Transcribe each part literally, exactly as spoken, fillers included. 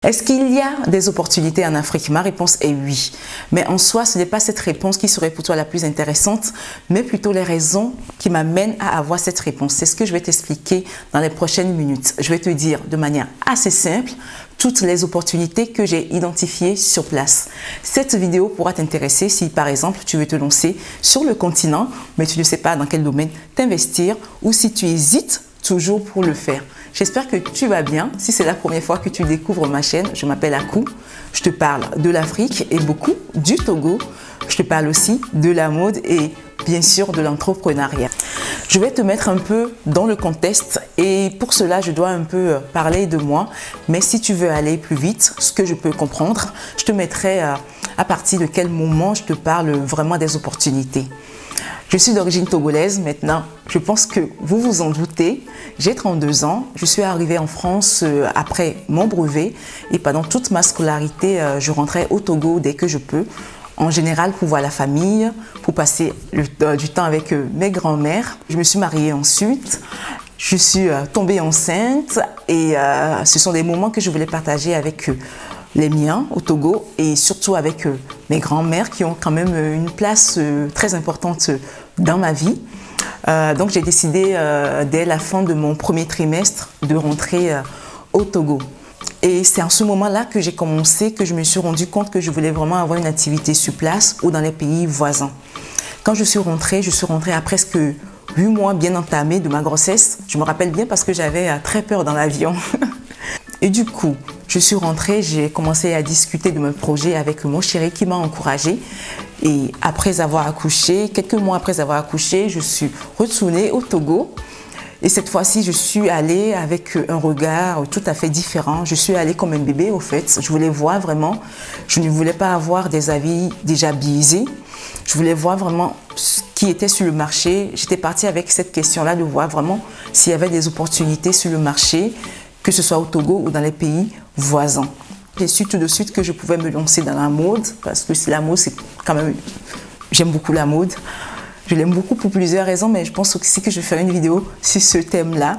Est-ce qu'il y a des opportunités en Afrique? Ma réponse est oui. Mais en soi, ce n'est pas cette réponse qui serait pour toi la plus intéressante, mais plutôt les raisons qui m'amènent à avoir cette réponse. C'est ce que je vais t'expliquer dans les prochaines minutes. Je vais te dire de manière assez simple toutes les opportunités que j'ai identifiées sur place. Cette vidéo pourra t'intéresser si, par exemple, tu veux te lancer sur le continent, mais tu ne sais pas dans quel domaine t'investir, ou si tu hésites toujours pour le faire. J'espère que tu vas bien. Si c'est la première fois que tu découvres ma chaîne, je m'appelle Akou. Je te parle de l'Afrique et beaucoup du Togo. Je te parle aussi de la mode et bien sûr de l'entrepreneuriat. Je vais te mettre un peu dans le contexte et pour cela, je dois un peu parler de moi. Mais si tu veux aller plus vite, ce que je peux comprendre, je te mettrai à, à partir de quel moment je te parle vraiment des opportunités. Je suis d'origine togolaise maintenant, je pense que vous vous en doutez. J'ai trente-deux ans, je suis arrivée en France après mon brevet et pendant toute ma scolarité, je rentrais au Togo dès que je peux. En général pour voir la famille, pour passer le, euh, du temps avec euh, mes grands-mères. Je me suis mariée ensuite, je suis euh, tombée enceinte et euh, ce sont des moments que je voulais partager avec euh, les miens au Togo et surtout avec euh, mes grands-mères qui ont quand même euh, une place euh, très importante euh, dans ma vie. Euh, donc j'ai décidé euh, dès la fin de mon premier trimestre de rentrer euh, au Togo. Et c'est en ce moment-là que j'ai commencé, que je me suis rendu compte que je voulais vraiment avoir une activité sur place ou dans les pays voisins. Quand je suis rentrée, je suis rentrée à presque huit mois bien entamés de ma grossesse. Je me rappelle bien parce que j'avais très peur dans l'avion. Et du coup, je suis rentrée, j'ai commencé à discuter de mon projet avec mon chéri qui m'a encouragée. Et après avoir accouché, quelques mois après avoir accouché, je suis retournée au Togo. Et cette fois-ci, je suis allée avec un regard tout à fait différent. Je suis allée comme un bébé, au fait. Je voulais voir vraiment. Je ne voulais pas avoir des avis déjà biaisés. Je voulais voir vraiment ce qui était sur le marché. J'étais partie avec cette question-là de voir vraiment s'il y avait des opportunités sur le marché, que ce soit au Togo ou dans les pays voisins. J'ai su tout de suite que je pouvais me lancer dans la mode, parce que la mode, c'est quand même... J'aime beaucoup la mode. Je l'aime beaucoup pour plusieurs raisons, mais je pense aussi que je vais faire une vidéo sur ce thème-là.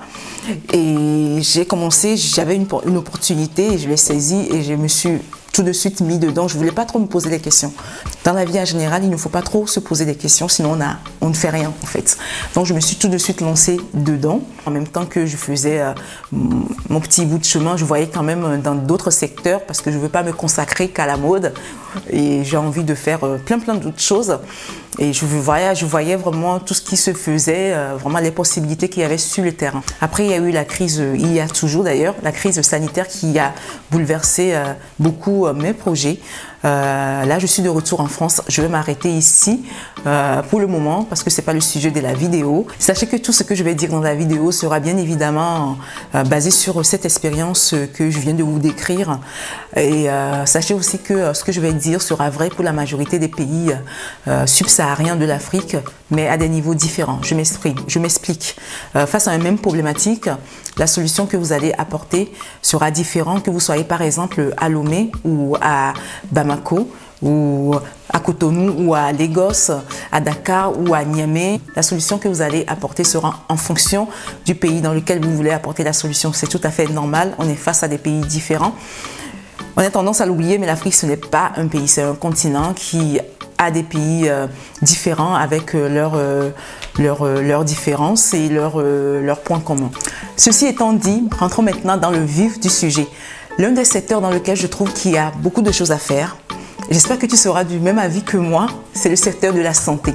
Et j'ai commencé, j'avais une, une opportunité, et je l'ai saisie et je me suis tout de suite mis dedans. Je ne voulais pas trop me poser des questions. Dans la vie en général, il ne faut pas trop se poser des questions, sinon on, a, on ne fait rien en fait. Donc je me suis tout de suite lancée dedans. En même temps que je faisais euh, mon petit bout de chemin, je voyais quand même dans d'autres secteurs parce que je ne veux pas me consacrer qu'à la mode. Et j'ai envie de faire euh, plein plein d'autres choses. Et je voyais, je voyais vraiment tout ce qui se faisait, euh, vraiment les possibilités qu'il y avait sur le terrain. Après, il y a eu la crise, euh, il y a toujours d'ailleurs, la crise sanitaire qui a bouleversé euh, beaucoup euh, mes projets. Euh, là, je suis de retour en France. Je vais m'arrêter ici euh, pour le moment parce que ce n'est pas le sujet de la vidéo. Sachez que tout ce que je vais dire dans la vidéo sera bien évidemment euh, basé sur cette expérience que je viens de vous décrire. Et euh, sachez aussi que euh, ce que je vais dire sera vrai pour la majorité des pays euh, subsahariens de l'Afrique, mais à des niveaux différents. Je m'exprime, je m'explique. Euh, face à une même problématique, la solution que vous allez apporter sera différente que vous soyez par exemple à Lomé ou à Bamako, ou à Cotonou, ou à Lagos, à Dakar ou à Niamey. La solution que vous allez apporter sera en fonction du pays dans lequel vous voulez apporter la solution. C'est tout à fait normal, on est face à des pays différents. On a tendance à l'oublier, mais l'Afrique, ce n'est pas un pays, c'est un continent qui a des pays euh, différents avec euh, leurs euh, leur, euh, leur différences et leurs euh, leur points communs. Ceci étant dit, rentrons maintenant dans le vif du sujet. L'un des secteurs dans lequel je trouve qu'il y a beaucoup de choses à faire, j'espère que tu seras du même avis que moi, c'est le secteur de la santé.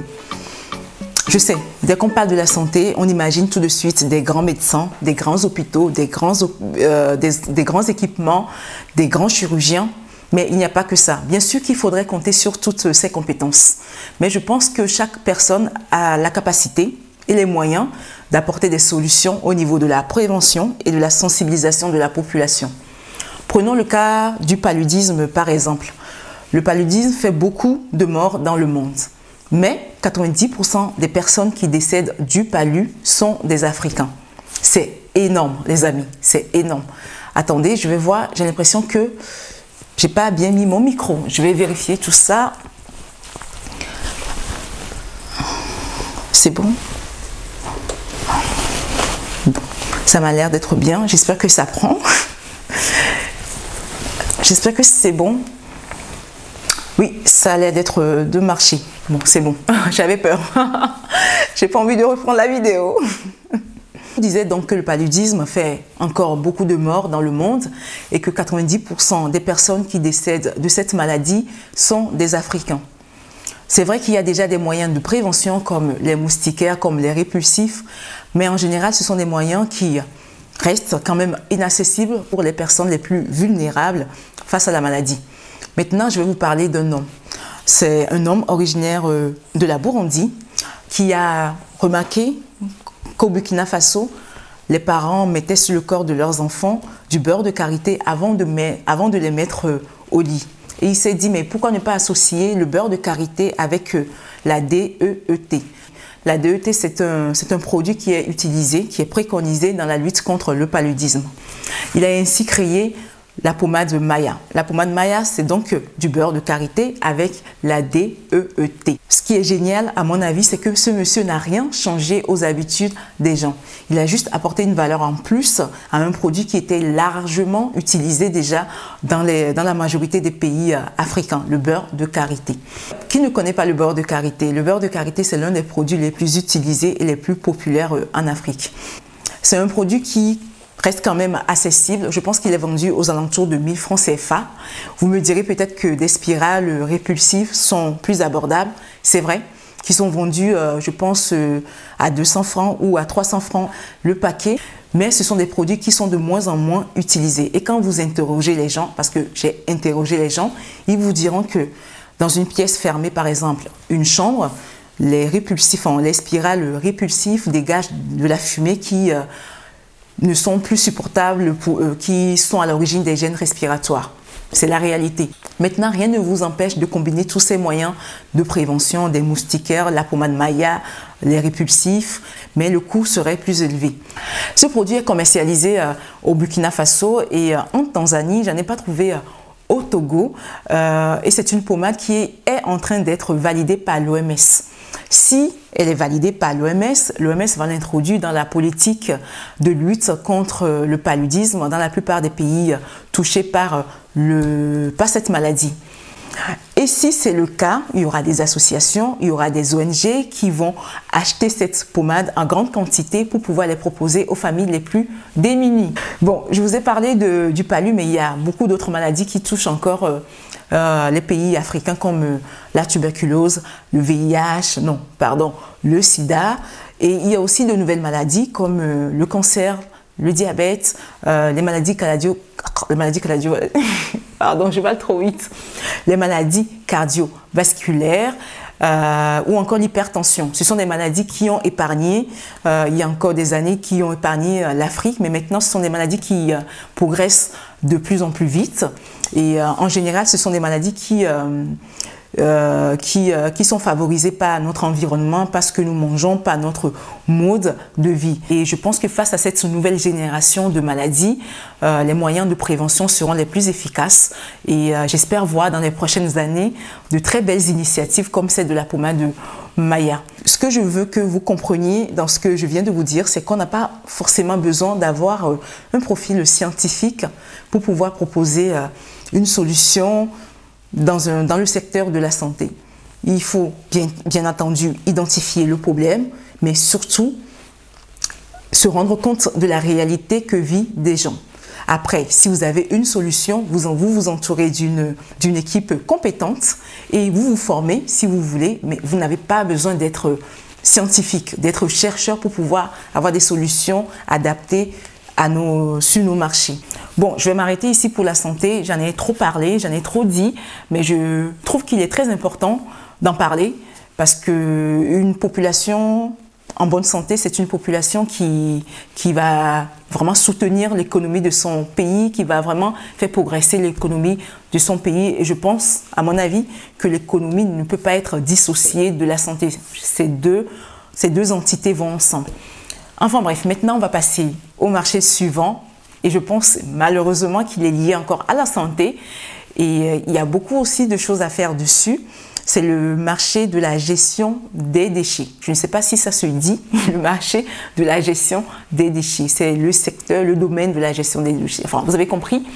Je sais, dès qu'on parle de la santé, on imagine tout de suite des grands médecins, des grands hôpitaux, des grands, euh, des, des grands équipements, des grands chirurgiens. Mais il n'y a pas que ça. Bien sûr qu'il faudrait compter sur toutes ces compétences. Mais je pense que chaque personne a la capacité et les moyens d'apporter des solutions au niveau de la prévention et de la sensibilisation de la population. Prenons le cas du paludisme par exemple. Le paludisme fait beaucoup de morts dans le monde. Mais quatre-vingt-dix pour cent des personnes qui décèdent du palu sont des Africains. C'est énorme les amis, c'est énorme. Attendez, je vais voir, j'ai l'impression que j'ai pas bien mis mon micro. Je vais vérifier tout ça. C'est bon? Bon, ça m'a l'air d'être bien. J'espère que ça prend. J'espère que c'est bon. Oui, ça a l'air d'être de marché. Bon, c'est bon. J'avais peur. J'ai pas envie de reprendre la vidéo. Je disais donc que le paludisme fait encore beaucoup de morts dans le monde et que quatre-vingt-dix pour cent des personnes qui décèdent de cette maladie sont des Africains. C'est vrai qu'il y a déjà des moyens de prévention comme les moustiquaires, comme les répulsifs, mais en général, ce sont des moyens qui restent quand même inaccessibles pour les personnes les plus vulnérables face à la maladie. Maintenant, je vais vous parler d'un homme. C'est un homme originaire de la Burundi qui a remarqué qu'au Burkina Faso, les parents mettaient sur le corps de leurs enfants du beurre de karité avant de, avant de les mettre au lit. Et il s'est dit, mais pourquoi ne pas associer le beurre de karité avec la D E E T? La D E E T, c'est un, c'est un produit qui est utilisé, qui est préconisé dans la lutte contre le paludisme. Il a ainsi créé la pommade Maya. La pommade Maya, c'est donc du beurre de karité avec la D E E T. Ce qui est génial, à mon avis, c'est que ce monsieur n'a rien changé aux habitudes des gens. Il a juste apporté une valeur en plus à un produit qui était largement utilisé déjà dans, les, dans la majorité des pays africains, le beurre de karité. Qui ne connaît pas le beurre de karité? Le beurre de karité, c'est l'un des produits les plus utilisés et les plus populaires en Afrique. C'est un produit qui reste quand même accessible. Je pense qu'il est vendu aux alentours de mille francs C F A. Vous me direz peut-être que des spirales répulsives sont plus abordables. C'est vrai, qui sont vendus, euh, je pense, euh, à deux cents francs ou à trois cents francs le paquet. Mais ce sont des produits qui sont de moins en moins utilisés. Et quand vous interrogez les gens, parce que j'ai interrogé les gens, ils vous diront que dans une pièce fermée, par exemple, une chambre, les répulsifs, les spirales répulsives dégagent de la fumée qui... Euh, ne sont plus supportables pour eux, qui sont à l'origine des gènes respiratoires. C'est la réalité. Maintenant, rien ne vous empêche de combiner tous ces moyens de prévention, des moustiquaires, la pommade Maya, les répulsifs, mais le coût serait plus élevé. Ce produit est commercialisé euh, au Burkina Faso et euh, en Tanzanie. Je n'en ai pas trouvé euh, au Togo. Euh, et c'est une pommade qui est, est en train d'être validée par l'O M S. Si elle est validée par l'O M S, l'O M S va l'introduire dans la politique de lutte contre le paludisme dans la plupart des pays touchés par, le, par cette maladie. Et si c'est le cas, il y aura des associations, il y aura des O N G qui vont acheter cette pommade en grande quantité pour pouvoir les proposer aux familles les plus démunies. Bon, je vous ai parlé de, du palu, mais il y a beaucoup d'autres maladies qui touchent encore euh, euh, les pays africains comme euh, la tuberculose, le V I H, non, pardon, le sida. Et il y a aussi de nouvelles maladies comme euh, le cancer, le diabète, euh, les maladies cardio... Les maladies cardio... Pardon, je vais trop vite. Les maladies cardiovasculaires euh, ou encore l'hypertension. Ce sont des maladies qui ont épargné, euh, il y a encore des années, qui ont épargné euh, l'Afrique, mais maintenant ce sont des maladies qui euh, progressent de plus en plus vite. Et euh, en général, ce sont des maladies qui... Euh, Euh, qui, euh, qui sont favorisés par notre environnement, parce que nous mangeons, par notre mode de vie. Et je pense que face à cette nouvelle génération de maladies, euh, les moyens de prévention seront les plus efficaces. Et euh, j'espère voir dans les prochaines années de très belles initiatives comme celle de la pommade Maya. Ce que je veux que vous compreniez dans ce que je viens de vous dire, c'est qu'on n'a pas forcément besoin d'avoir euh, un profil scientifique pour pouvoir proposer euh, une solution Dans, un, dans le secteur de la santé. Il faut bien, bien entendu identifier le problème, mais surtout se rendre compte de la réalité que vivent des gens. Après, si vous avez une solution, vous en, vous, vous entourez d'une d'une équipe compétente et vous vous formez si vous voulez, mais vous n'avez pas besoin d'être scientifique, d'être chercheur pour pouvoir avoir des solutions adaptées à nos, sur nos marchés. Bon, je vais m'arrêter ici pour la santé. J'en ai trop parlé, j'en ai trop dit, mais je trouve qu'il est très important d'en parler parce qu'une population en bonne santé, c'est une population qui, qui va vraiment soutenir l'économie de son pays, qui va vraiment faire progresser l'économie de son pays. Et je pense, à mon avis, que l'économie ne peut pas être dissociée de la santé. Ces deux, ces deux entités vont ensemble. Enfin bref, maintenant on va passer au marché suivant et je pense malheureusement qu'il est lié encore à la santé et euh, il y a beaucoup aussi de choses à faire dessus. C'est le marché de la gestion des déchets. Je ne sais pas si ça se dit, le marché de la gestion des déchets. C'est le secteur, le domaine de la gestion des déchets. Enfin, vous avez compris,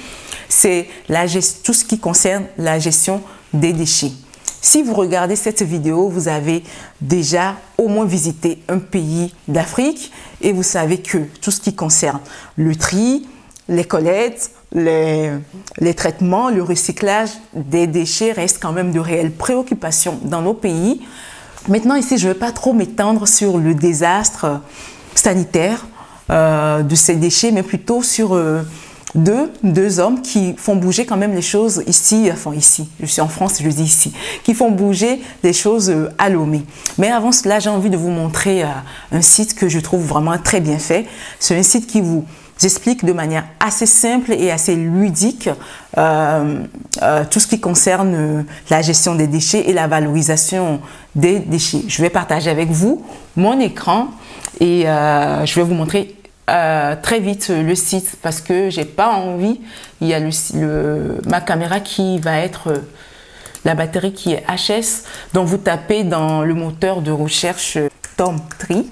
c'est tout ce qui concerne la gestion des déchets. Si vous regardez cette vidéo, vous avez déjà au moins visité un pays d'Afrique et vous savez que tout ce qui concerne le tri, les collectes, les, les traitements, le recyclage des déchets reste quand même de réelles préoccupations dans nos pays. Maintenant ici, je ne vais pas trop m'étendre sur le désastre sanitaire euh, de ces déchets, mais plutôt sur euh, deux, deux hommes qui font bouger quand même les choses ici, enfin ici, je suis en France, je dis ici, qui font bouger les choses euh, à Lomé. Mais avant cela, j'ai envie de vous montrer euh, un site que je trouve vraiment très bien fait. C'est un site qui vous explique de manière assez simple et assez ludique euh, euh, tout ce qui concerne euh, la gestion des déchets et la valorisation des déchets. Je vais partager avec vous mon écran et euh, je vais vous montrer euh, très vite le site parce que j'ai pas envie, il y a le, le, ma caméra qui va être, euh, la batterie qui est H S, donc vous tapez dans le moteur de recherche TomTree,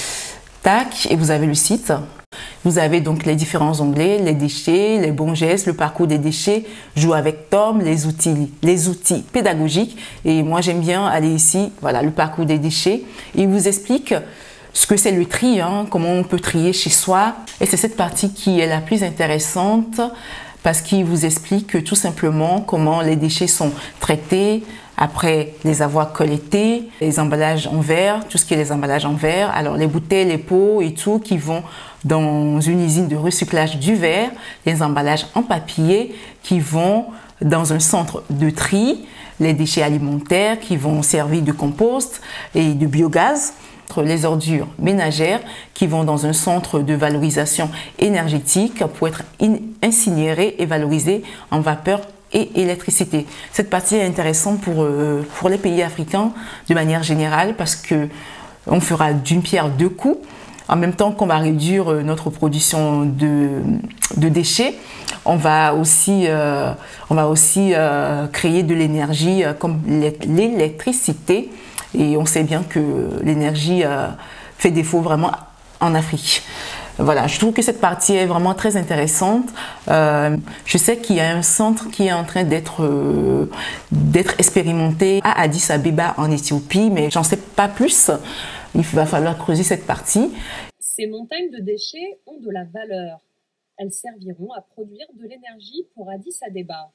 tac, et vous avez le site. Vous avez donc les différents onglets, les déchets, les bons gestes, le parcours des déchets, jouer avec Tom, les outils, les outils pédagogiques. Et moi, j'aime bien aller ici, voilà, le parcours des déchets. Il vous explique ce que c'est le tri, hein, comment on peut trier chez soi. Et c'est cette partie qui est la plus intéressante parce qu'il vous explique tout simplement comment les déchets sont traités, après les avoir collectés, les emballages en verre, tout ce qui est les emballages en verre, alors les bouteilles, les pots et tout qui vont dans une usine de recyclage du verre, les emballages en papier qui vont dans un centre de tri, les déchets alimentaires qui vont servir de compost et de biogaz, les ordures ménagères qui vont dans un centre de valorisation énergétique pour être incinérées et valorisées en vapeur et électricité. Cette partie est intéressante pour, euh, pour les pays africains de manière générale parce que on fera d'une pierre deux coups. En même temps qu'on va réduire notre production de, de déchets, on va aussi, euh, on va aussi euh, créer de l'énergie euh, comme l'électricité. Et on sait bien que l'énergie euh, fait défaut vraiment en Afrique. Voilà, je trouve que cette partie est vraiment très intéressante. Euh, je sais qu'il y a un centre qui est en train d'être euh, d'être expérimenté à Addis Abeba en Éthiopie, mais j'en sais pas plus. Il va falloir creuser cette partie. Ces montagnes de déchets ont de la valeur. Elles serviront à produire de l'énergie pour Addis Abeba.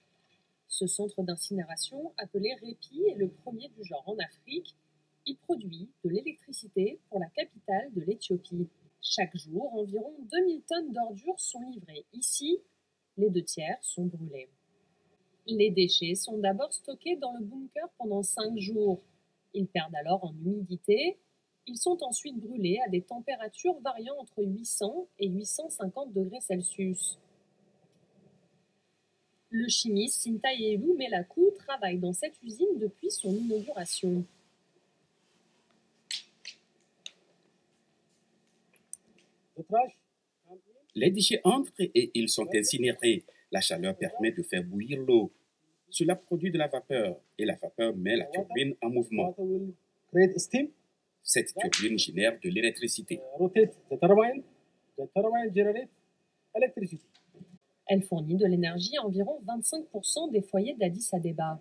Ce centre d'incinération, appelé REPI, est le premier du genre en Afrique. Il produit de l'électricité pour la capitale de l'Éthiopie. Chaque jour, environ deux mille tonnes d'ordures sont livrées. Ici, les deux tiers sont brûlés. Les déchets sont d'abord stockés dans le bunker pendant cinq jours. Ils perdent alors en humidité. Ils sont ensuite brûlés à des températures variant entre huit cents et huit cent cinquante degrés Celsius. Le chimiste Sintayelu Melakou travaille dans cette usine depuis son inauguration. Les déchets entrent et ils sont incinérés. La chaleur permet de faire bouillir l'eau. Cela produit de la vapeur et la vapeur met la turbine en mouvement. Cette turbine génère de l'électricité. Elle fournit de l'énergie à environ vingt-cinq pour cent des foyers d'Addis Abeba.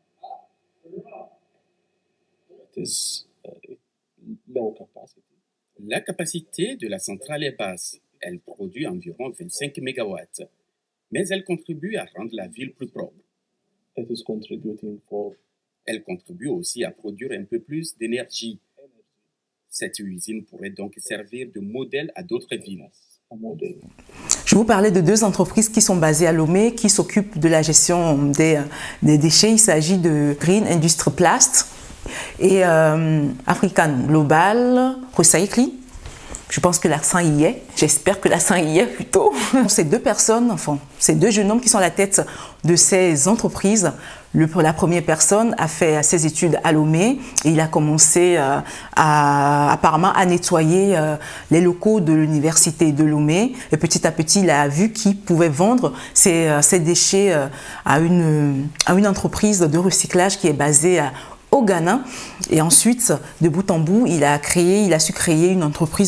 La capacité de la centrale est basse. Elle produit environ vingt-cinq mégawatts. Mais elle contribue à rendre la ville plus propre. Elle contribue aussi à produire un peu plus d'énergie. Cette usine pourrait donc servir de modèle à d'autres villes. Je vous parlais de deux entreprises qui sont basées à Lomé, qui s'occupent de la gestion des, des déchets. Il s'agit de Green Industry Plast et euh, African Global Recycling. Je pense que l'accent y est. J'espère que l'accent y est plutôt. Ces deux personnes, enfin, ces deux jeunes hommes qui sont à la tête de ces entreprises. Le, la première personne a fait ses études à Lomé et il a commencé euh, à, apparemment à nettoyer euh, les locaux de l'université de Lomé. Et petit à petit, il a vu qu'il pouvait vendre ses, euh, ses déchets euh, à, une, à une entreprise de recyclage qui est basée à, au Ghana. Et ensuite, de bout en bout, il a créé, il a su créer une entreprise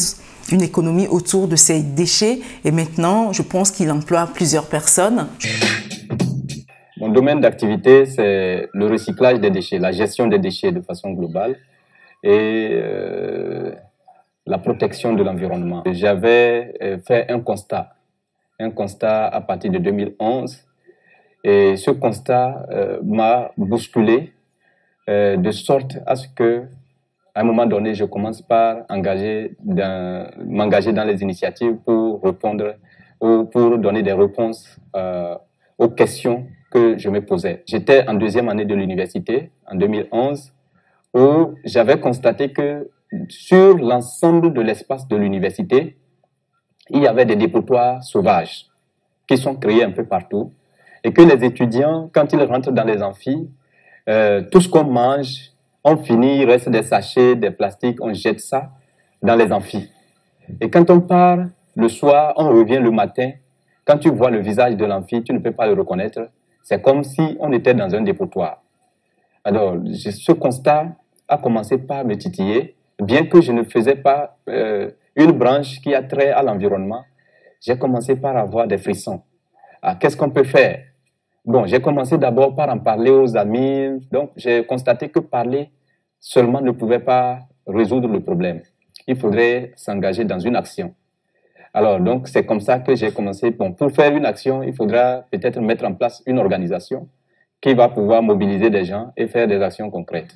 une économie autour de ces déchets et maintenant, je pense qu'il emploie plusieurs personnes. Mon domaine d'activité, c'est le recyclage des déchets, la gestion des déchets de façon globale et euh, la protection de l'environnement. J'avais fait un constat, un constat à partir de deux mille onze et ce constat euh, m'a bousculé euh, de sorte à ce que, à un moment donné, je commence par engager dans, m'engager dans les initiatives pour répondre ou pour donner des réponses euh, aux questions que je me posais. J'étais en deuxième année de l'université en deux mille onze où j'avais constaté que sur l'ensemble de l'espace de l'université, il y avait des dépotoirs sauvages qui sont créés un peu partout et que les étudiants, quand ils rentrent dans les amphis, euh, tout ce qu'on mange, on finit, il reste des sachets, des plastiques, on jette ça dans les amphis. Et quand on part le soir, on revient le matin, quand tu vois le visage de l'amphi, tu ne peux pas le reconnaître. C'est comme si on était dans un dépotoir. Alors, ce constat a commencé par me titiller, bien que je ne faisais pas euh, une branche qui a trait à l'environnement. J'ai commencé par avoir des frissons. Ah, qu'est-ce qu'on peut faire? Bon, j'ai commencé d'abord par en parler aux amis. Donc, j'ai constaté que parler seulement ne pouvait pas résoudre le problème. Il faudrait s'engager dans une action. Alors, donc, c'est comme ça que j'ai commencé. Bon, pour faire une action, il faudra peut-être mettre en place une organisation qui va pouvoir mobiliser des gens et faire des actions concrètes.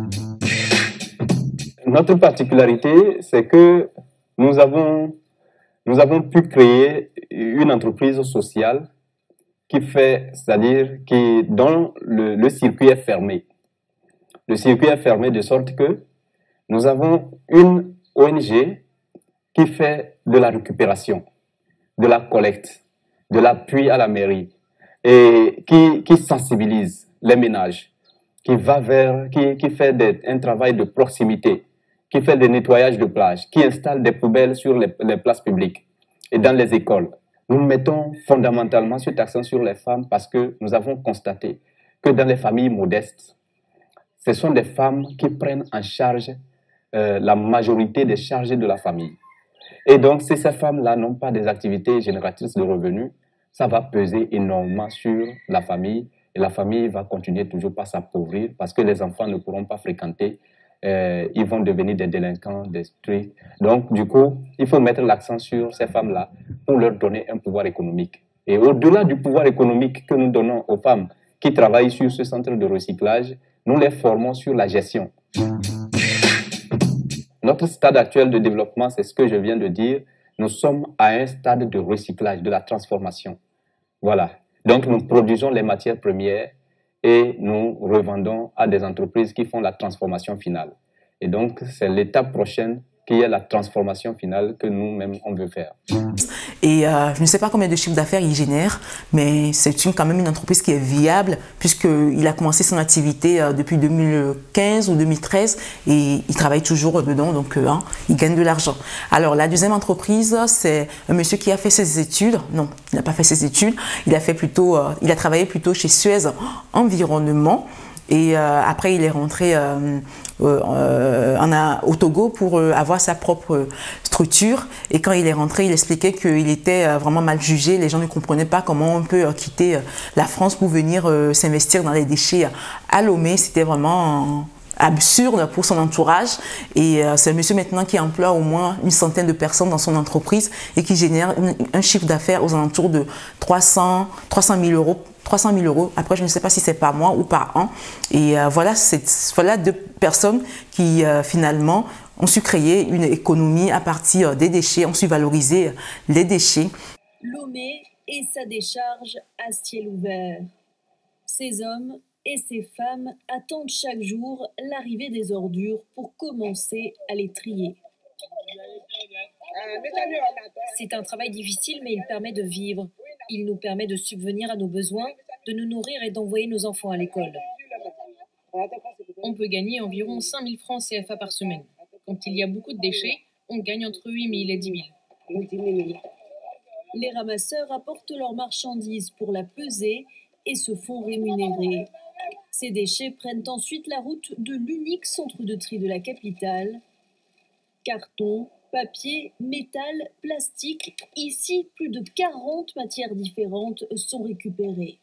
Notre particularité, c'est que nous avons, nous avons pu créer une entreprise sociale qui fait, c'est-à-dire qui, dont le, le circuit est fermé. Le circuit est fermé de sorte que nous avons une O N G qui fait de la récupération, de la collecte, de l'appui à la mairie et qui, qui sensibilise les ménages, qui va vers, qui, qui fait des, un travail de proximité, qui fait des nettoyages de plages, qui installe des poubelles sur les, les places publiques et dans les écoles. Nous mettons fondamentalement cet accent sur les femmes parce que nous avons constaté que dans les familles modestes, ce sont des femmes qui prennent en charge euh, la majorité des charges de la famille. Et donc, si ces femmes-là n'ont pas des activités génératrices de revenus, ça va peser énormément sur la famille et la famille va continuer toujours par s'appauvrir parce que les enfants ne pourront pas fréquenter, euh, ils vont devenir des délinquants, des streets. Donc, du coup, il faut mettre l'accent sur ces femmes-là pour leur donner un pouvoir économique. Et au-delà du pouvoir économique que nous donnons aux femmes qui travaillent sur ce centre de recyclage, nous les formons sur la gestion. Notre stade actuel de développement, c'est ce que je viens de dire. Nous sommes à un stade de recyclage, de la transformation. Voilà. Donc, nous produisons les matières premières et nous revendons à des entreprises qui font la transformation finale. Et donc, c'est l'étape prochaine qui est la transformation finale que nous-mêmes, on veut faire. Et euh, je ne sais pas combien de chiffres d'affaires il génère, mais c'est une, quand même une entreprise qui est viable puisqu'il a commencé son activité euh, depuis deux mille quinze ou deux mille treize et il travaille toujours dedans, donc euh, hein, il gagne de l'argent. Alors la deuxième entreprise, c'est un monsieur qui a fait ses études. Non, il n'a pas fait ses études. Il a, fait plutôt, euh, il a travaillé plutôt chez Suez Environnement. Et euh, après, il est rentré euh, euh, en, au Togo pour euh, avoir sa propre structure. Et quand il est rentré, il expliquait qu'il était euh, vraiment mal jugé. Les gens ne comprenaient pas comment on peut euh, quitter euh, la France pour venir euh, s'investir dans les déchets à Lomé. C'était vraiment absurde pour son entourage. Et euh, c'est un monsieur maintenant qui emploie au moins une centaine de personnes dans son entreprise et qui génère une, un chiffre d'affaires aux alentours de trois cents mille euros. trois cent mille euros. Après, je ne sais pas si c'est par mois ou par an. Et euh, voilà, voilà deux personnes qui, euh, finalement, ont su créer une économie à partir des déchets, ont su valoriser les déchets. Lomé et sa décharge à ciel ouvert. Ces hommes et ces femmes attendent chaque jour l'arrivée des ordures pour commencer à les trier. C'est un travail difficile, mais il permet de vivre. Il nous permet de subvenir à nos besoins, de nous nourrir et d'envoyer nos enfants à l'école. On peut gagner environ cinq mille francs C F A par semaine. Quand il y a beaucoup de déchets, on gagne entre huit mille et dix mille. Les ramasseurs apportent leurs marchandises pour la peser et se font rémunérer. Ces déchets prennent ensuite la route de l'unique centre de tri de la capitale. Carton, Papier, métal, plastique, ici plus de quarante matières différentes sont récupérées.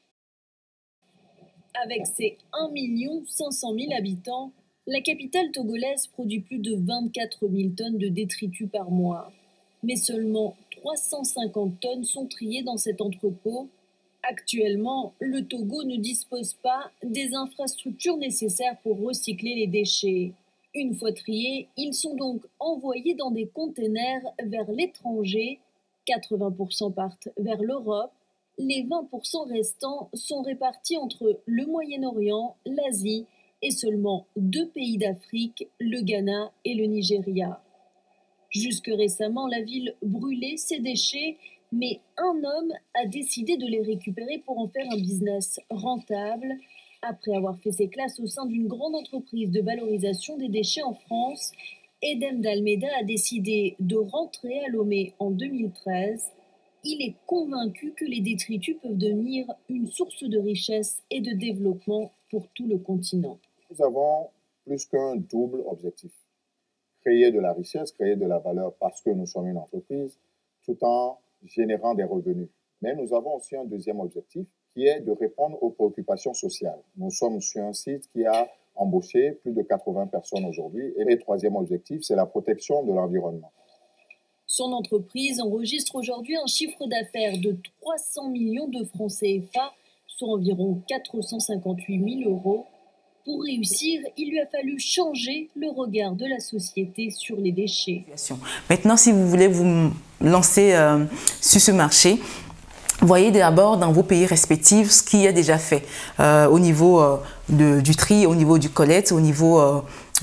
Avec ses un million cinq cent mille habitants, la capitale togolaise produit plus de vingt-quatre mille tonnes de détritus par mois. Mais seulement trois cent cinquante tonnes sont triées dans cet entrepôt. Actuellement, le Togo ne dispose pas des infrastructures nécessaires pour recycler les déchets. Une fois triés, ils sont donc envoyés dans des containers vers l'étranger. quatre-vingts pour cent partent vers l'Europe. Les vingt pour cent restants sont répartis entre le Moyen-Orient, l'Asie et seulement deux pays d'Afrique, le Ghana et le Nigeria. Jusque récemment, la ville brûlait ses déchets, mais un homme a décidé de les récupérer pour en faire un business rentable. Après avoir fait ses classes au sein d'une grande entreprise de valorisation des déchets en France, Edem Dalmeida a décidé de rentrer à Lomé en deux mille treize. Il est convaincu que les détritus peuvent devenir une source de richesse et de développement pour tout le continent. Nous avons plus qu'un double objectif. Créer de la richesse, créer de la valeur parce que nous sommes une entreprise, tout en générant des revenus. Mais nous avons aussi un deuxième objectif qui est de répondre aux préoccupations sociales. Nous sommes sur un site qui a embauché plus de quatre-vingts personnes aujourd'hui. Et le troisième objectif, c'est la protection de l'environnement. Son entreprise enregistre aujourd'hui un chiffre d'affaires de trois cents millions de francs C F A, soit environ quatre cent cinquante-huit mille euros. Pour réussir, il lui a fallu changer le regard de la société sur les déchets. Maintenant, si vous voulez vous lancer euh, sur ce marché, voyez d'abord dans vos pays respectifs ce qui est déjà fait euh, au niveau euh, de, du tri, au niveau du collecte, au niveau euh,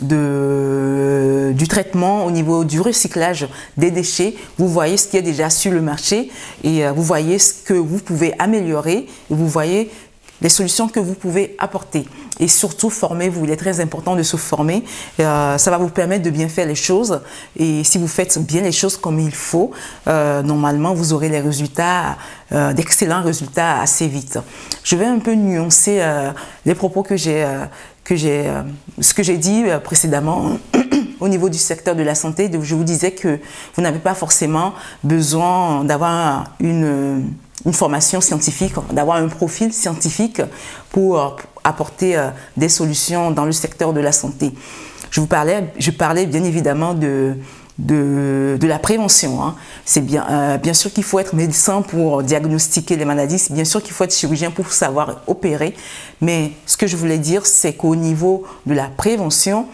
de, du traitement, au niveau du recyclage des déchets. Vous voyez ce qui est déjà sur le marché et euh, vous voyez ce que vous pouvez améliorer et vous voyez les solutions que vous pouvez apporter. Et surtout, formez-vous. Il est très important de se former. Euh, ça va vous permettre de bien faire les choses. Et si vous faites bien les choses comme il faut, euh, normalement, vous aurez les résultats, euh, d'excellents résultats assez vite. Je vais un peu nuancer euh, les propos que j'ai, euh, que j'ai, euh, ce que j'ai dit euh, précédemment. Au niveau du secteur de la santé, je vous disais que vous n'avez pas forcément besoin d'avoir une... une formation scientifique, d'avoir un profil scientifique pour apporter des solutions dans le secteur de la santé. Je vous parlais, je parlais bien évidemment de, de, de la prévention. Hein. C'est bien, euh, bien sûr qu'il faut être médecin pour diagnostiquer les maladies, c'est bien sûr qu'il faut être chirurgien pour savoir opérer, mais ce que je voulais dire, c'est qu'au niveau de la prévention,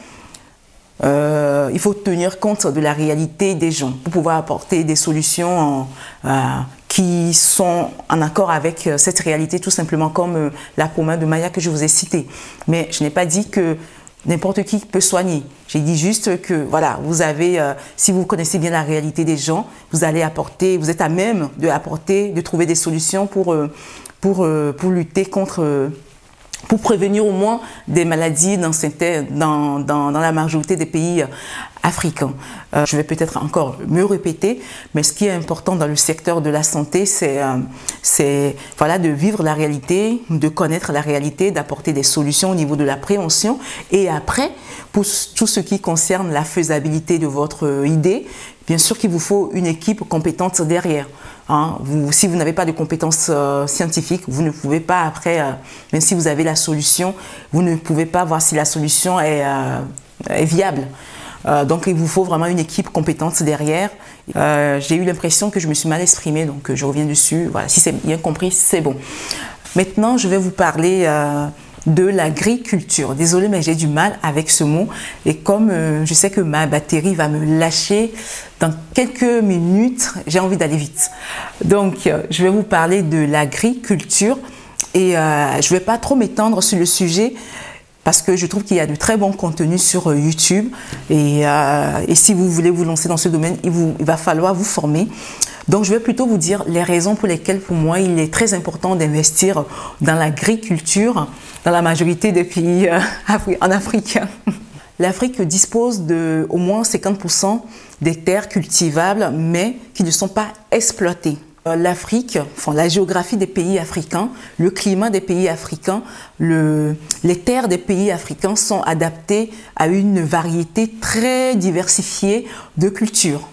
Euh, il faut tenir compte de la réalité des gens pour pouvoir apporter des solutions euh, qui sont en accord avec cette réalité, tout simplement comme euh, la promesse de Maya que je vous ai citée. Mais je n'ai pas dit que n'importe qui peut soigner. J'ai dit juste que, voilà, vous avez, euh, si vous connaissez bien la réalité des gens, vous allez apporter, vous êtes à même de apporter, de trouver des solutions pour, euh, pour, euh, pour lutter contre... Euh, pour prévenir au moins des maladies dans, dans, dans, dans la majorité des pays africains. Euh, je vais peut-être encore me répéter, mais ce qui est important dans le secteur de la santé, c'est euh, voilà, de vivre la réalité, de connaître la réalité, d'apporter des solutions au niveau de la prévention. Et après, pour tout ce qui concerne la faisabilité de votre idée, bien sûr qu'il vous faut une équipe compétente derrière. Hein, vous, si vous n'avez pas de compétences euh, scientifiques, vous ne pouvez pas après, euh, même si vous avez la solution, vous ne pouvez pas voir si la solution est, euh, est viable. Euh, donc il vous faut vraiment une équipe compétente derrière. Euh, j'ai eu l'impression que je me suis mal exprimée, donc euh, je reviens dessus. Voilà, si c'est bien compris, c'est bon. Maintenant, je vais vous parler euh, de l'agriculture. Désolée, mais j'ai du mal avec ce mot. Et comme euh, je sais que ma batterie va me lâcher dans quelques minutes, j'ai envie d'aller vite. Donc, euh, je vais vous parler de l'agriculture. Et euh, je ne vais pas trop m'étendre sur le sujet parce que je trouve qu'il y a de très bons contenus sur euh, YouTube. Et, euh, et si vous voulez vous lancer dans ce domaine, il, vous, il va falloir vous former. Donc, je vais plutôt vous dire les raisons pour lesquelles, pour moi, il est très important d'investir dans l'agriculture dans la majorité des pays euh, en Afrique. L'Afrique dispose de au moins cinquante pour cent des terres cultivables, mais qui ne sont pas exploitées. L'Afrique, enfin, la géographie des pays africains, le climat des pays africains, le, les terres des pays africains sont adaptées à une variété très diversifiée de cultures.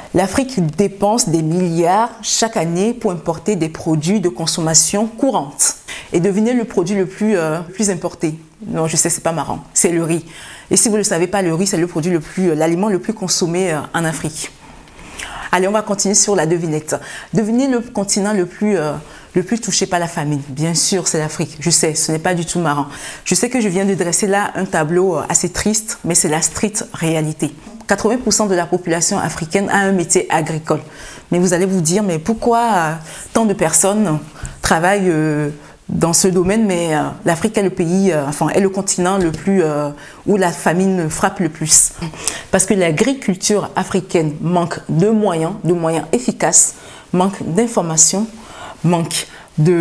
L'Afrique dépense des milliards chaque année pour importer des produits de consommation courante. Et devinez le produit le plus, euh, plus importé. Non, je sais, c'est pas marrant. C'est le riz. Et si vous ne le savez pas, le riz, c'est le produit le plus, l'aliment le plus consommé euh, en Afrique. Allez, on va continuer sur la devinette. Devinez le continent le plus, euh, le plus touché par la famine. Bien sûr, c'est l'Afrique. Je sais, ce n'est pas du tout marrant. Je sais que je viens de dresser là un tableau assez triste, mais c'est la stricte réalité. quatre-vingts pour cent de la population africaine a un métier agricole. Mais vous allez vous dire, mais pourquoi euh, tant de personnes travaillent euh, dans ce domaine, mais euh, l'Afrique est le pays, euh, enfin, est le continent le plus, euh, où la famine frappe le plus. Parce que l'agriculture africaine manque de moyens, de moyens efficaces, manque d'informations, manque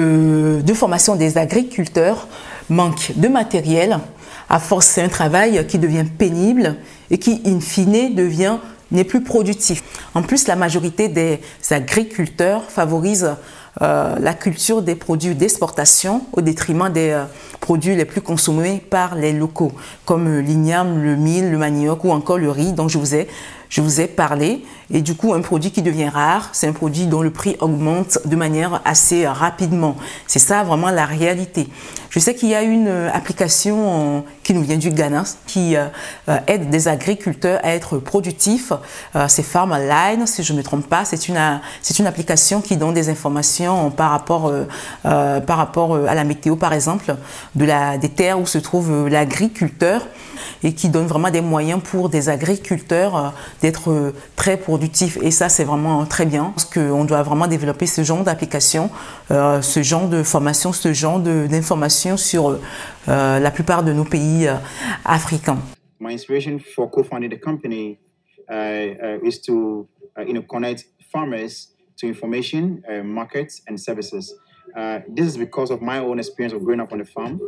de, de formation des agriculteurs, manque de matériel. À force, c'est un travail qui devient pénible et qui, in fine, devient n'est plus productif. En plus, la majorité des agriculteurs favorisent euh, la culture des produits d'exportation au détriment des euh, produits les plus consommés par les locaux, comme l'igname, le mil, le manioc ou encore le riz dont je vous ai, je vous ai parlé. Et du coup, un produit qui devient rare, c'est un produit dont le prix augmente de manière assez rapidement. C'est ça vraiment la réalité. Je sais qu'il y a une application qui nous vient du Ghana qui euh, aide des agriculteurs à être productifs. Euh, c'est Farmerline, si je ne me trompe pas. C'est une, c'est une application qui donne des informations par rapport, euh, euh, par rapport à la météo, par exemple, de la, des terres où se trouve l'agriculteur et qui donne vraiment des moyens pour des agriculteurs euh, d'être très productifs. Et ça, c'est vraiment très bien parce qu'on doit vraiment développer ce genre d'application, euh, ce genre de formation, ce genre d'informations sur euh, la plupart de nos pays euh, africains. My inspiration for co-founding the company uh, uh, is to uh, you know, connect farmers to information, uh, markets, and services. Uh, this is because of my own experience of growing up on the farm.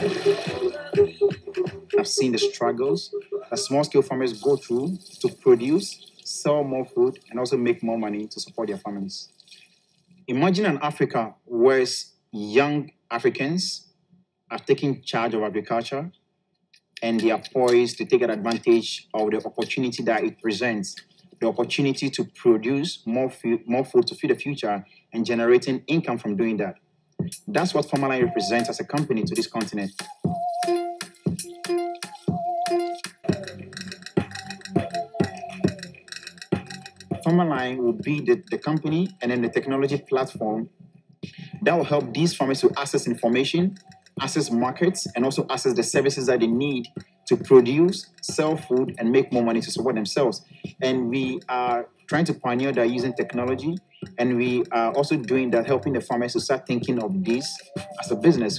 I've seen the struggles that small-scale farmers go through to produce, sell more food, and also make more money to support their families. Imagine an Africa where young Africans are taking charge of agriculture and they are poised to take advantage of the opportunity that it presents, the opportunity to produce more food, more food to feed the future and generating income from doing that. That's what Farmerline represents as a company to this continent. Farmerline will be the, the company and then the technology platform that will help these farmers to access information, access markets, and also access the services that they need to produce, sell food, and make more money to support themselves. And we are trying to pioneer that using technology, and we are also doing that, helping the farmers to start thinking of this as a business.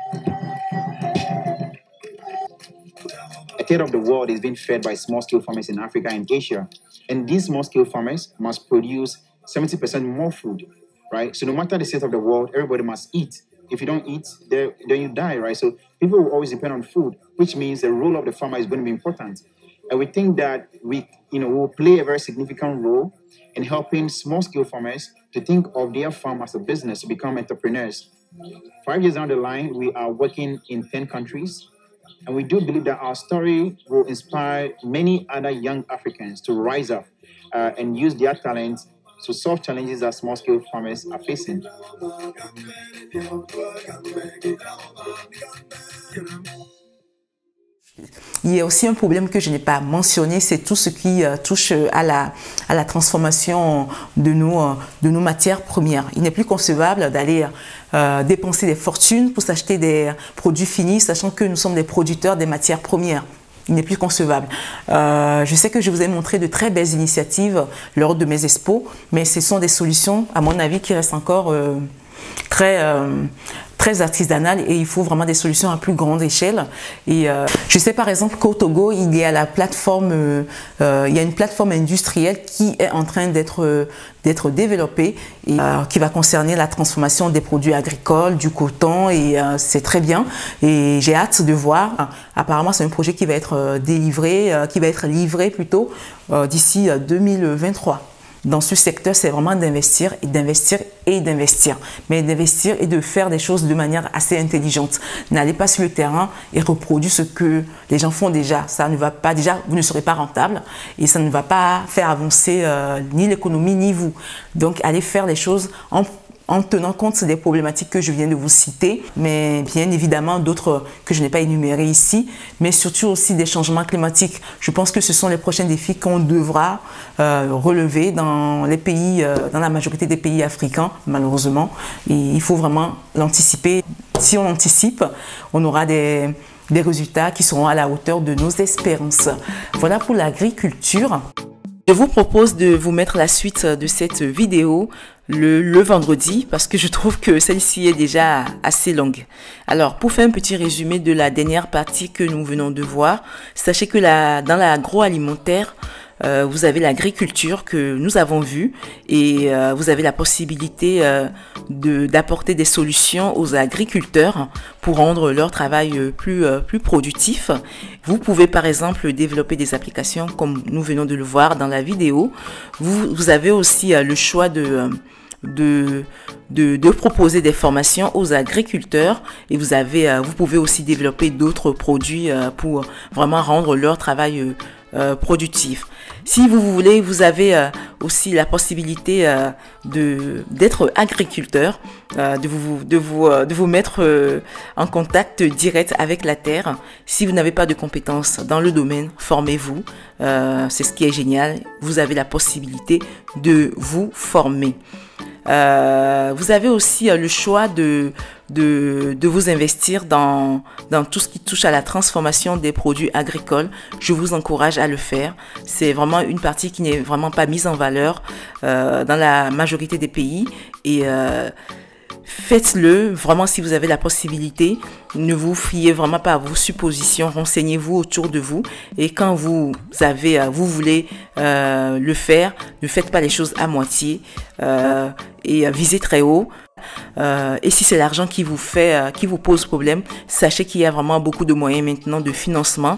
A third of the world is being fed by small-scale farmers in Africa and Asia. And these small-scale farmers must produce seventy percent more food, right? So no matter the state of the world, everybody must eat. If you don't eat, then you die, right? So people will always depend on food, which means the role of the farmer is going to be important. And we think that we, you know, will play a very significant role in helping small-scale farmers to think of their farm as a business, to become entrepreneurs. Five years down the line, we are working in ten countries. And we do believe that our story will inspire many other young Africans to rise up uh, and use their talents to solve challenges that small-scale farmers are facing. Il y a aussi un problème que je n'ai pas mentionné, c'est tout ce qui euh, touche à la, à la transformation de nos, euh, de nos matières premières. Il n'est plus concevable d'aller euh, dépenser des fortunes pour s'acheter des produits finis, sachant que nous sommes des producteurs des matières premières. Il n'est plus concevable. Euh, je sais que je vous ai montré de très belles initiatives lors de mes expos, mais ce sont des solutions, à mon avis, qui restent encore euh, très... Euh, très artisanale et il faut vraiment des solutions à plus grande échelle. Et euh, je sais par exemple qu'au Togo, il y a la plateforme, euh, euh, il y a une plateforme industrielle qui est en train d'être euh, d'être développée et euh, qui va concerner la transformation des produits agricoles, du coton et euh, c'est très bien. Et j'ai hâte de voir. Apparemment, c'est un projet qui va être euh, délivré, euh, qui va être livré plutôt euh, d'ici euh, deux mille vingt-trois. dans ce secteur, c'est vraiment d'investir et d'investir et d'investir. Mais d'investir et de faire des choses de manière assez intelligente. N'allez pas sur le terrain et reproduire ce que les gens font déjà. Ça ne va pas, déjà, vous ne serez pas rentable et ça ne va pas faire avancer euh, ni l'économie ni vous. Donc, allez faire les choses en en tenant compte des problématiques que je viens de vous citer, mais bien évidemment d'autres que je n'ai pas énumérées ici, mais surtout aussi des changements climatiques. Je pense que ce sont les prochains défis qu'on devra euh, relever dans les pays, euh, dans la majorité des pays africains, malheureusement. Et il faut vraiment l'anticiper. Si on anticipe, on aura des, des résultats qui seront à la hauteur de nos espérances. Voilà pour l'agriculture. Je vous propose de vous mettre la suite de cette vidéo le, le vendredi parce que je trouve que celle-ci est déjà assez longue. Alors, pour faire un petit résumé de la dernière partie que nous venons de voir, sachez que la, dans l'agroalimentaire, Euh, vous avez l'agriculture que nous avons vue et euh, vous avez la possibilité euh, de, d'apporter des solutions aux agriculteurs pour rendre leur travail euh, plus, euh, plus productif. Vous pouvez par exemple développer des applications comme nous venons de le voir dans la vidéo. Vous, vous avez aussi euh, le choix de... Euh, De, de, de proposer des formations aux agriculteurs et vous, avez, euh, vous pouvez aussi développer d'autres produits euh, pour vraiment rendre leur travail euh, euh, productif. Si vous voulez, vous avez euh, aussi la possibilité euh, de, d'être agriculteur, euh, de, vous, de, vous, euh, de vous mettre euh, en contact direct avec la terre. Si vous n'avez pas de compétences dans le domaine, formez-vous. Euh, c'est ce qui est génial. Vous avez la possibilité de vous former. Euh, vous avez aussi euh, le choix de, de, de vous investir dans, dans tout ce qui touche à la transformation des produits agricoles. Je vous encourage à le faire. C'est vraiment une partie qui n'est vraiment pas mise en valeur euh, dans la majorité des pays. Et euh, faites-le vraiment si vous avez la possibilité. Ne vous fiez vraiment pas à vos suppositions. Renseignez-vous autour de vous. Et quand vous avez, vous voulez euh, le faire, ne faites pas les choses à moitié euh, et visez très haut. Euh, et si c'est l'argent qui vous fait, euh, qui vous pose problème, sachez qu'il y a vraiment beaucoup de moyens maintenant de financement.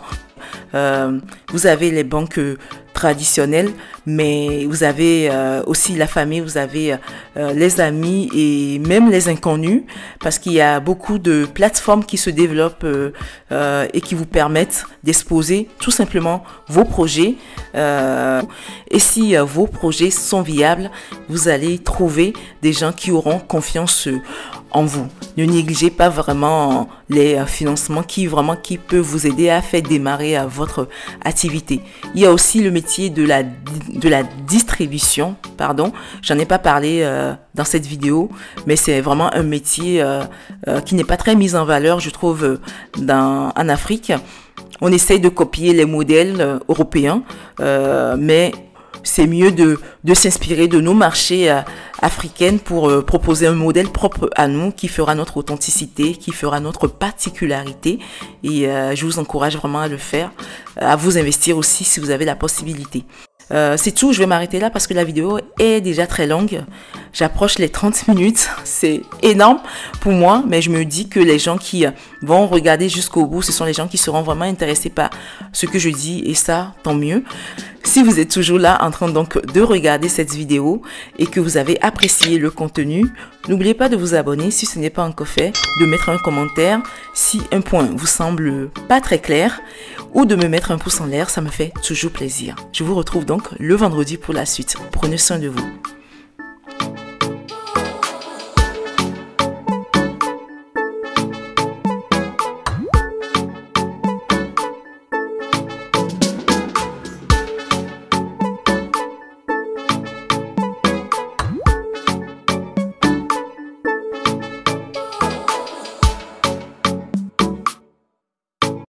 Euh, vous avez les banques euh, traditionnelles, mais vous avez euh, aussi la famille, vous avez euh, les amis et même les inconnus, parce qu'il y a beaucoup de plateformes qui se développent euh, euh, et qui vous permettent d'exposer tout simplement vos projets. Euh, et si euh, vos projets sont viables, vous allez trouver des gens qui auront confiance euh, en vous. Ne négligez pas vraiment les euh, financements qui vraiment qui peuvent vous aider à faire démarrer euh, votre activité. Il y a aussi le métier de la de la distribution, pardon. J'en ai pas parlé euh, dans cette vidéo, mais c'est vraiment un métier euh, euh, qui n'est pas très mis en valeur, je trouve, euh, dans en Afrique. On essaye de copier les modèles euh, européens, euh, mais c'est mieux de, de s'inspirer de nos marchés euh, africains pour euh, proposer un modèle propre à nous qui fera notre authenticité, qui fera notre particularité. Et euh, je vous encourage vraiment à le faire, à vous investir aussi si vous avez la possibilité. Euh, c'est tout, je vais m'arrêter là parce que la vidéo est déjà très longue. J'approche les trente minutes, c'est énorme pour moi, mais je me dis que les gens qui vont regarder jusqu'au bout, ce sont les gens qui seront vraiment intéressés par ce que je dis et ça, tant mieux. Si vous êtes toujours là en train donc de regarder cette vidéo et que vous avez apprécié le contenu, n'oubliez pas de vous abonner si ce n'est pas encore fait, de mettre un commentaire si un point vous semble pas très clair ou de me mettre un pouce en l'air, ça me fait toujours plaisir. Je vous retrouve donc le vendredi pour la suite. Prenez soin de vous.